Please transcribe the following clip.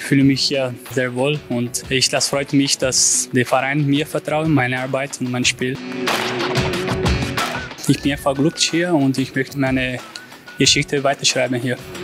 fühle mich hier sehr wohl und das freut mich, dass der Verein mir vertraut, meine Arbeit und mein Spiel. Ich bin einfach glücklich hier und ich möchte meine Geschichte weiterschreiben hier.